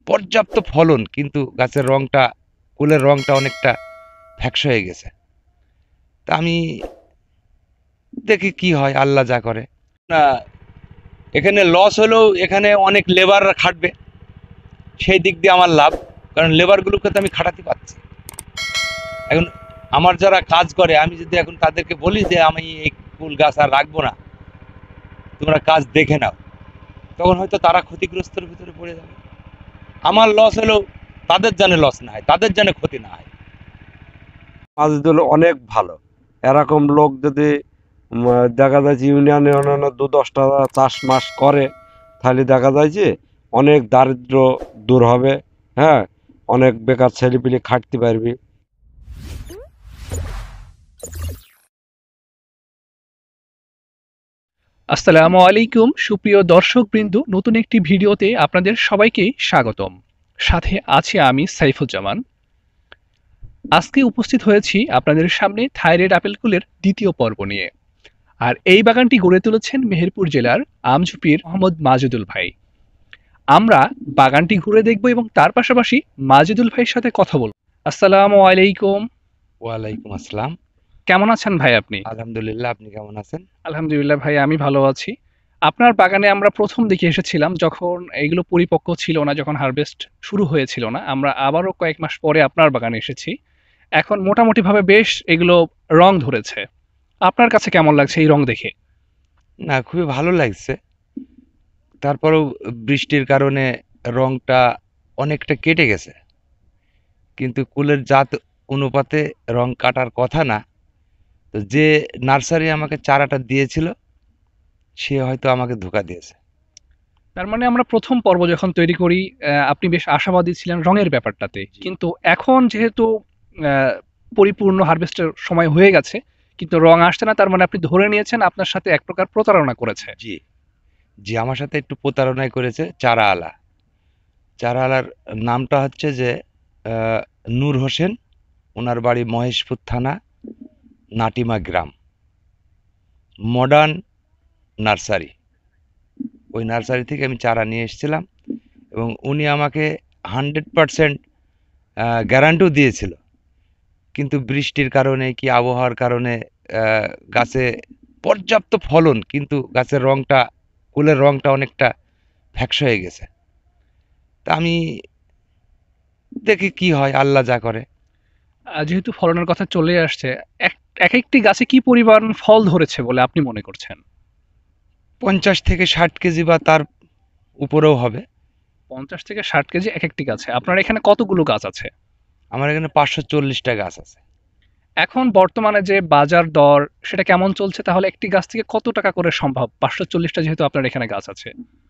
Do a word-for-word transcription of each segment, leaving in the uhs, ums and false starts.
পর্যাপ্ত ফলন, কিন্তু গাছের রংটা, কুলের রংটা অনেকটা ফ্যাকসা হয়ে গেছে। তা আমি দেখি কি হয়, আল্লাহ যা করে। না, এখানে লস হলেও এখানে অনেক লেবাররা খাটবে, সেই দিক দিয়ে আমার লাভ, কারণ লেবারগুলোকে তো আমি খাটাতে পারছি। এখন আমার যারা কাজ করে, আমি যদি এখন তাদেরকে বলি যে আমি এই কুল গাছ আর রাখবো না, তোমরা কাজ দেখে নাও, তখন হয়তো তারা ক্ষতিগ্রস্তের ভিতরে পড়ে যাবে। আমার লস হলেও তাদের জানে লস না হয়, তাদের জানে ক্ষতি না হয়। মাজেদুল অনেক ভালো। এরকম লোক যদি উম, দেখা যায় যে ইউনিয়নে অন্যান্য দু দশটা চাষ মাস করে, তাহলে দেখা যায় যে অনেক দারিদ্র দূর হবে। হ্যাঁ, অনেক বেকার ছেলেপিলে খাটতে পারবি। আসসালামু আলাইকুম সুপ্রিয় দর্শকবৃন্দ, নতুন একটি ভিডিওতে আপনাদের সবাইকে স্বাগতম। সাথে আছি আমি সাইফুজ্জামান। আজকে উপস্থিত হয়েছি আপনাদের সামনে থাইরয়েড আপেল কুলের দ্বিতীয় পর্ব নিয়ে। আর এই বাগানটি গড়ে তুলেছেন মেহেরপুর জেলার আমঝুপির মোহাম্মদ মাজেদুল ভাই। আমরা বাগানটি ঘুরে দেখব এবং তার পাশাপাশি মাজেদুল ভাইয়ের সাথে কথা বলব। আসসালামু আলাইকুম। ওয়ালাইকুম আসসালাম। কেমন আছেন ভাই আপনি? আলহামদুলিল্লাহ, আপনি কেমন আছেন? আলহামদুলিল্লাহ ভাই, আমি ভালো আছি। আপনার বাগানে আমরা প্রথম দিকে এসেছিলাম যখন এগুলো পরিপক্ক ছিল না, যখন হারভেস্ট শুরু হয়েছিল না। আমরা আবারও কয়েক মাস পরে আপনার বাগানে এসেছি। এখন মোটামুটিভাবে বেশ এগুলো রং ধরেছে। আপনার কাছে কেমন লাগছে এই রং দেখে? না, খুবই ভালো লাগছে। তারপরেও বৃষ্টির কারণে রংটা অনেকটা কেটে গেছে, কিন্তু কুলের জাত অনুপাতে রং কাটার কথা না। তো যে নার্সারি আমাকে চারাটা দিয়েছিল, সে হয়তো আমাকে ধোঁকা দিয়েছে। তার মানে আমরা প্রথম পর্ব যখন তৈরি করি, আহ, আপনি বেশ আশাবাদী ছিলেন রঙের ব্যাপারটাতে, কিন্তু এখন যেহেতু আহ, পরিপূর্ণ হারভেস্টের সময় হয়ে গেছে কিন্তু রং আসছে না, তার মানে আপনি ধরে নিয়েছেন আপনার সাথে এক প্রকার প্রতারণা করেছে। জি, জি, আমার সাথে একটু প্রতারণাই করেছে চারা আলা। চারা আলার নামটা হচ্ছে যে আহ, নূর হোসেন, ওনার বাড়ি মহেশপুর থানা, নাটিমা গ্রাম, মডার্ন নার্সারি। ওই নার্সারি থেকে আমি চারা নিয়ে এসেছিলাম, এবং উনি আমাকে হান্ড্রেড পারসেন্ট গ্যারান্টিও দিয়েছিল। কিন্তু বৃষ্টির কারণে কি আবহাওয়ার কারণে আহ, গাছে পর্যাপ্ত ফলন, কিন্তু গাছের রংটা, কুলের রংটা অনেকটা ফ্যাকসা হয়ে গেছে। তা আমি দেখি কি হয়, আল্লাহ যা করে। আহ, যেহেতু ফলনের কথা চলে আসছে, এক এক একটি গাছে কি পরিমাণ ফল ধরেছে বলে আপনি মনে করছেন? পঞ্চাশ থেকে ষাট কেজি বা তার উপরেও হবে। পঞ্চাশ থেকে ষাট কেজি এক একটি গাছে। আপনার এখানে কতগুলো গাছ আছে? আমার এখানে পাঁচশো চল্লিশটা গাছ আছে। এখন বর্তমানে যে বাজার দর সেটা কেমন চলছে? তাহলে একটি গাছ থেকে কত টাকা করে সম্ভব, পাঁচশো চল্লিশটা যেহেতু আপনার এখানে গাছ আছে?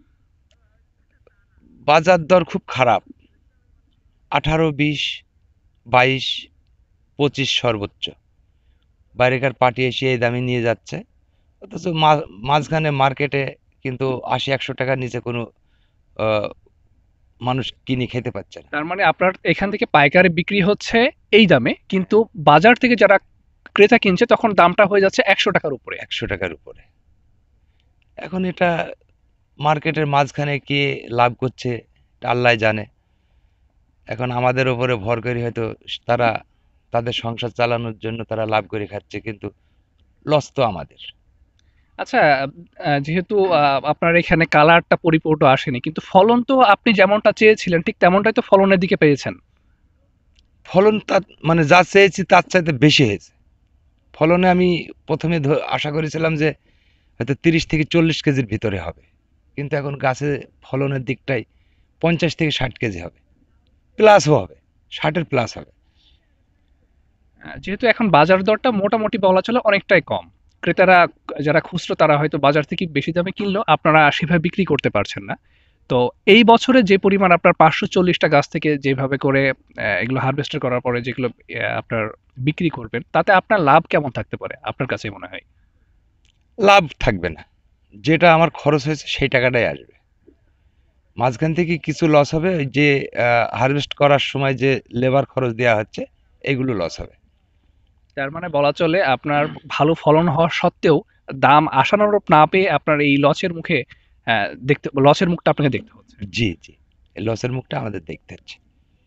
বাজার দর খুব খারাপ, আঠারো, বিশ, বাইশ, পঁচিশ সর্বোচ্চ। বাইরেকার পার্টি এসে এই দামে নিয়ে যাচ্ছে, অথচ মা- মাঝখানে মার্কেটে কিন্তু আশি একশো টাকার নিচে কোনো আহ, মানুষ কিনে খেতে পাচ্ছে না। তার মানে আপনার এখান থেকে পাইকারি বিক্রি হচ্ছে এই দামে, কিন্তু বাজার থেকে যারা ক্রেতা কিনছে তখন দামটা হয়ে যাচ্ছে একশো টাকার উপরে। একশো টাকার উপরে। এখন এটা মার্কেটের মাঝখানে কে লাভ করছে, এটা আল্লাহ জানে। এখন আমাদের ওপরে ভর করে হয়তো তারা তাদের সংসার চালানোর জন্য তারা লাভ করে খাচ্ছে, কিন্তু লস তো আমাদের। আচ্ছা, আহ, যেহেতু আহ, আপনার এখানে কালারটা পরিপূর্ণ আসেনি, কিন্তু ফলন তো আপনি যেমনটা চেয়েছিলেন ঠিক তেমনটাই তো ফলনের দিকে পেয়েছেন। ফলন তার মানে যা চেয়েছি তার চাইতে বেশি হয়েছে। ফলনে আমি প্রথমে ধ- আশা করেছিলাম যে হয়তো তিরিশ থেকে চল্লিশ কেজির ভিতরে হবে, কিন্তু এখন গাছে ফলনের দিকটাই পঞ্চাশ থেকে ষাট কেজি হবে, প্লাসও হবে, ষাটের প্লাস হবে। আহ, যেহেতু এখন বাজার দরটা মোটামুটি বলা চলে অনেকটাই কম, ক্রেতারা যারা খুচরো তারা হয়তো বাজার থেকে বেশি দামে কিনলেও আপনারা সেভাবে বিক্রি করতে পারছেন না। তো এই বছরে যে পরিমাণ আপনার পাঁচশো চল্লিশটা গাছ থেকে যেভাবে করে আহ, এগুলো হারভেস্টার করার পরে যেগুলো আহ, আপনার বিক্রি করবেন, তাতে আপনার লাভ কেমন থাকতে পারে আপনার কাছে মনে হয়? লাভ থাকবে না, যেটা আমার খরচ হয়েছে সেই টাকাটাই আসবে। মাঝখান থেকে কিছু লস হবে, ওই যে হারভেস্ট করার সময় যে লেবার খরচ দেওয়া হচ্ছে, এগুলো লস হবে। তার মানে বলা চলে আপনার ভালো ফলন হওয়া সত্ত্বেও দাম আশানুরূপ না পেয়ে আপনার এই লসের মুখে আহ, দেখতে লসের মুখটা আপনাকে দেখতে হচ্ছে। জি, জি, এই লসের মুখটা আমাদের দেখতে হচ্ছে।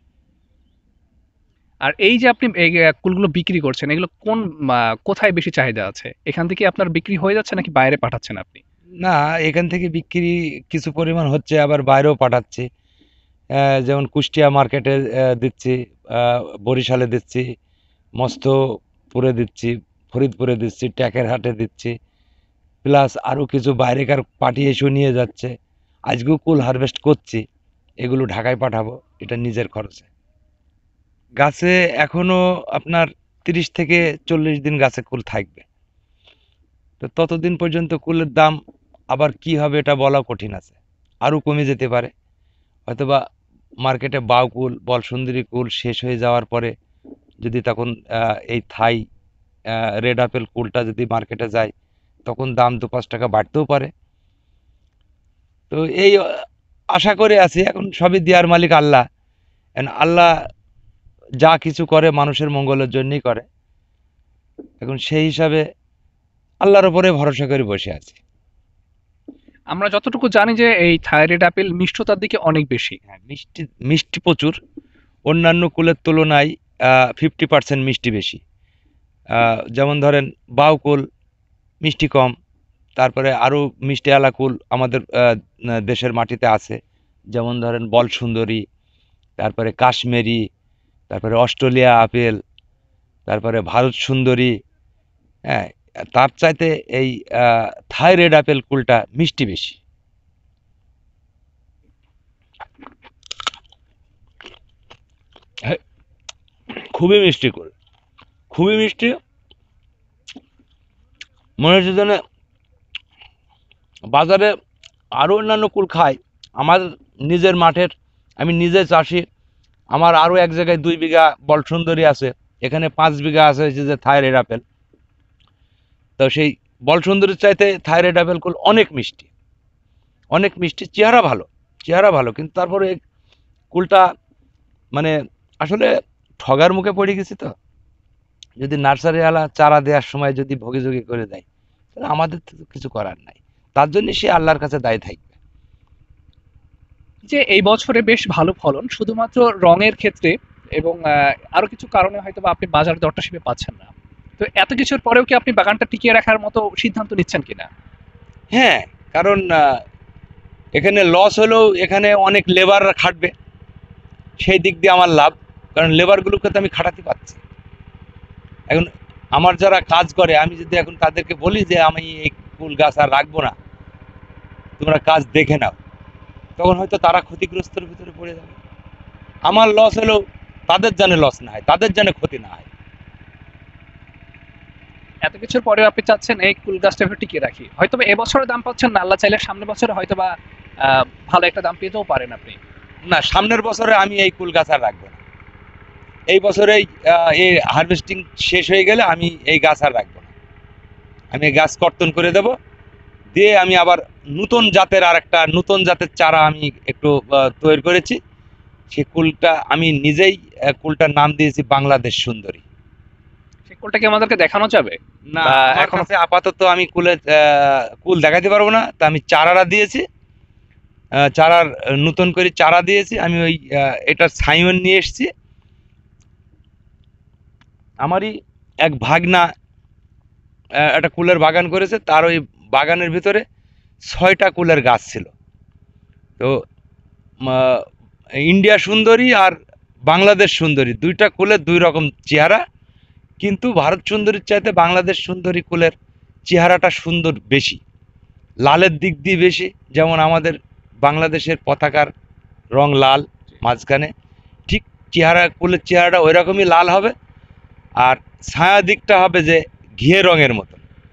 আর এই যে আপনি এই আহ, কুলগুলো বিক্রি করছেন, এগুলো কোন আহ, কোথায় বেশি চাহিদা আছে? এখান থেকে আপনার বিক্রি হয়ে যাচ্ছে নাকি বাইরে পাঠাচ্ছেন আপনি? না, এখান থেকে বিক্রি কিছু পরিমাণ হচ্ছে, আবার বাইরেও পাঠাচ্ছি। আহ, যেমন কুষ্টিয়া মার্কেটে আহ, দিচ্ছি, আহ, বরিশালে দিচ্ছি, মস্তপুরে দিচ্ছি, ফরিদপুরে দিচ্ছি, ট্যাকের হাটে দিচ্ছি, প্লাস আরও কিছু বাইরেকার পার্টি এসেও নিয়ে যাচ্ছে। আজকেও কুল হারভেস্ট করছি, এগুলো ঢাকায় পাঠাবো, এটা নিজের খরচে। গাছে এখনো আপনার তিরিশ থেকে চল্লিশ দিন গাছে কুল থাকবে। তো ততদিন পর্যন্ত কুলের দাম আবার কি হবে এটা বলা কঠিন আছে, আরও কমে যেতে পারে। হয়তোবা মার্কেটে বাউ কুল, বলসুন্দরী কুল শেষ হয়ে যাওয়ার পরে যদি তখন আহ, এই থাই রেড আপেল কুলটা যদি মার্কেটে যায়, তখন দাম দু পাঁচ টাকা বাড়তেও পারে। তো এই আহ, আশা করে আছি। এখন সবই দেওয়ার মালিক আল্লাহ। And আল্লাহ যা কিছু করে মানুষের মঙ্গলের জন্যই করে। এখন সেই হিসাবে আল্লাহর উপরে ভরসা করে বসে আছি। আমরা যতটুকু জানি যে এই থাইরয়েড আপেল মিষ্টতার দিকে অনেক বেশি। হ্যাঁ, মিষ্টি মিষ্টি প্রচুর। অন্যান্য কুলের তুলনায় ফিফটি পার্সেন্ট মিষ্টি বেশি। আহ, যেমন ধরেন বাউ কুল মিষ্টি কম, তারপরে আরও মিষ্টি আলা কুল আমাদের আহ, দেশের মাটিতে আছে। যেমন ধরেন বলসুন্দরী, তারপরে কাশ্মীরি, তারপরে অস্ট্রেলিয়া আপেল, তারপরে ভারত সুন্দরী। হ্যাঁ, তার চাইতে এই থাই রেড আপেল কুলটা মিষ্টি বেশি। হ্যাঁ, খুবই মিষ্টি কুল, খুবই মিষ্টি। মনে হচ্ছে যেন বাজারে আরও অন্যান্য কুল খাই। আমার নিজের মাঠের, আমি নিজে চাষি। আমার আরও এক জায়গায় দুই বিঘা বলসুন্দরী আছে, এখানে পাঁচ বিঘা আছে হচ্ছে যে থাইরয়েড আপেল। তো সেই বলসুন্দরীর চাইতে থাইরয়েড আপেল কুল অনেক মিষ্টি, অনেক মিষ্টি। চেহারা ভালো, চেহারা ভালো, কিন্তু তারপরে এই কুলটা মানে আসলে ঠগার মুখে পড়ে গেছি। তো যদি নার্সারিওয়ালা চারা দেওয়ার সময় যদি ভোগীযোগী করে দেয়, তাহলে আমাদের তো কিছু করার নাই। তার জন্য সে আল্লাহর কাছে দায়ী থাকবে। যে এই বছরে বেশ ভালো ফলন শুধুমাত্র রঙের ক্ষেত্রে এবং আহ, আরো কিছু কারণে হয়তো বা আপনি বাজার দরটা সেভাবে পাচ্ছেন না। তো এত কিছুর পরেও কি আপনি বাগানটা টিকিয়ে রাখার মতো সিদ্ধান্ত নিচ্ছেন কিনা? হ্যাঁ, কারণ আহ, এখানে লস হলেও এখানে অনেক লেবার খাটবে, সেই দিক দিয়ে আমার লাভ। কারণ লেবারগুলোকে তো আমি খাটাতে পারছি। এখন আমার যারা কাজ করে, আমি যদি এখন তাদেরকে বলি যে আমি এই ফুল গাছ আর রাখবো না, তোমরা কাজ দেখে নাও, তখন হয়তো তারা ক্ষতিগ্রস্তের ভিতরে পড়ে যাবে। আমার লস হলেও তাদের জানে লস না হয়, তাদের জানে ক্ষতি না হয়। এত কিছুর পরেও আপনি চাচ্ছেন এই কুল গাছটা এভাবে টিকিয়ে রাখি, হয়তো বা এবছরে দাম পাচ্ছেন না, আল্লাহ চাইলে সামনের বছরে হয়তো বা আহ, ভালো একটা দাম পেতেও পারেন আপনি। না, সামনের বছরে আমি এই কুল গাছ আর রাখবো না। এই বছরেই আহ, এই হারভেস্টিং শেষ হয়ে গেলে আমি এই গাছ আর রাখবো না। আমি এই গাছ কর্তন করে দেব, দিয়ে আমি আবার নতুন জাতের আর একটা নতুন জাতের চারা আমি একটু আহ, তৈরি করেছি। সেই কুলটা আমি নিজেই, আহ, কুলটার নাম দিয়েছি বাংলাদেশ সুন্দরী। সেই কুলটা কি আমাদেরকে দেখানো যাবে? না, বা আমার এখনো কাছে আপাতত আমি কুলের আহ, কুল দেখাতে পারবো না। তা আমি চারাটা দিয়েছি, আহ, চারার আহ, নতুন করে চারা দিয়েছি আমি। ওই আহ, এটার সাইমন নিয়ে এসেছি। আমারই এক ভাগনা আহ, একটা কুলের বাগান করেছে, তার ওই বাগানের ভিতরে ছয়টা কুলের গাছ ছিল। তো আহ, ইন্ডিয়া সুন্দরী আর বাংলাদেশ সুন্দরী দুইটা কুলের দুই রকম চেহারা, কিন্তু ভারত সুন্দরীর চাইতে বাংলাদেশ সুন্দরী কুলের চেহারাটা সুন্দর বেশি, লালের দিক দিয়ে বেশি। যেমন আমাদের বাংলাদেশের পতাকার রং লাল মাঝখানে, ঠিক চেহারা কুলের চেহারাটা ওই রকমই লাল হবে। আর ছায়া দিকটা হবে যে ঘিয়ে রঙের মতো।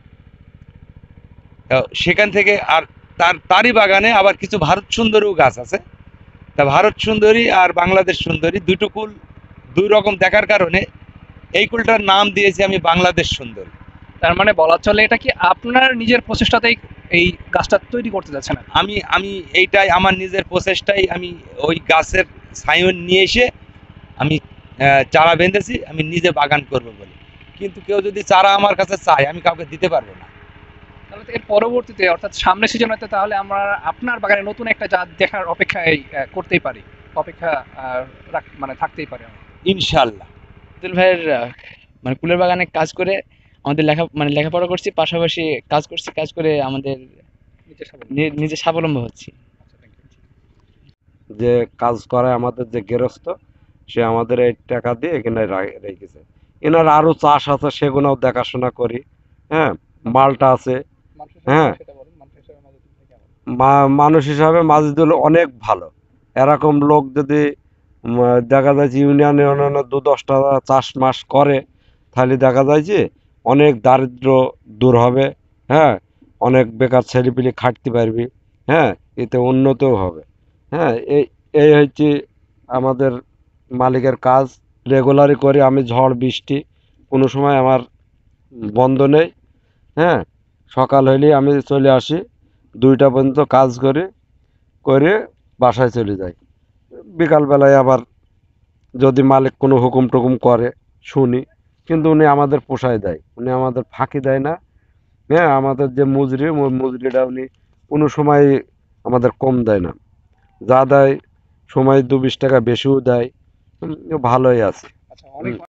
তো সেখান থেকে আর তার তারই বাগানে আবার কিছু ভারত সুন্দরীও গাছ আছে। তা ভারত সুন্দরী আর বাংলাদেশ সুন্দরী দুটো কুল দুই রকম দেখার কারণে এই কুলটার নাম দিয়েছি আমি বাংলাদেশ সুন্দরী। তার মানে বলা চলে এটা কি আপনার নিজের প্রচেষ্টাতেই এই গাছটা তৈরি করতে যাচ্ছেন আপনি? আমি আমি এইটাই আমার নিজের প্রচেষ্টাই, আমি ওই গাছের সাইন নিয়ে এসে আমি আহ, চারা বেঁধেছি, আমি নিজে বাগান করব বলে। কিন্তু কেউ যদি চারা আমার কাছে চায়, আমি কাউকে দিতে পারবো না। তাহলে তো এর পরবর্তীতে অর্থাৎ সামনের সিজনে তাহলে আমরা আপনার বাগানে নতুন একটা জাত দেখার অপেক্ষায় আহ, করতেই পারি। অপেক্ষা আহ, রাখ- মানে থাকতেই পারে। ইনশাল্লাহ। আব্দুল ভাইয়ের আহ, মানে ফুলের বাগানে কাজ করে আমাদের লেখা মানে লেখাপড়া করছি, পাশাপাশি কাজ করছি, কাজ করে আমাদের নিজের স্বাবলম্বী। নি- নিজে স্বাবলম্বী হচ্ছি। আচ্ছা, thank you. যে কাজ করে আমাদের যে গৃহস্থ, সে আমাদের এই টাকা দিয়ে এখানে রা- রেখেছে। এনার আরো চাষ আছে, সেগুলোও দেখাশোনা করি। হ্যাঁ, মালটা আছে। মানুষ হিসেবে হ্যাঁ, সেটা বলুন, মানুষ হিসেবে মাজিদুল ভাই কেমন? মা- মানুষ হিসাবে মাজিদুল অনেক ভালো। এরকম লোক যদি উম, দেখা যায় যে ইউনিয়নে অন্যান্য দু দশটা চাষ মাস করে, তাহলে দেখা যায় যে অনেক দারিদ্র দূর হবে। হ্যাঁ, অনেক বেকার ছেলেপিলে খাটতে পারবি। হ্যাঁ, এতে উন্নতও হবে। হ্যাঁ, এই এই হচ্ছে আমাদের মালিকের কাজ। রেগুলারই করি আমি, ঝড় বৃষ্টি কোনো সময় আমার বন্ধ নেই। হ্যাঁ, সকাল হইলেই আমি চলে আসি, দুইটা পর্যন্ত কাজ করি, করে বাসায় চলে যাই। বিকালবেলায় আবার যদি মালিক কোনো হুকুম টুকুম করে শুনি, কিন্তু উনি আমাদের পোষায় দেয়, উনি আমাদের ফাঁকি দেয় না। হ্যাঁ, আমাদের যে মজুরি, ওই মজুরিটা উনি কোনো সময় আমাদের কম দেয় না। যা দেয় সময় দু বিশ টাকা বেশিও দেয়। উম, ভালোই আছে। আচ্ছা, অনেক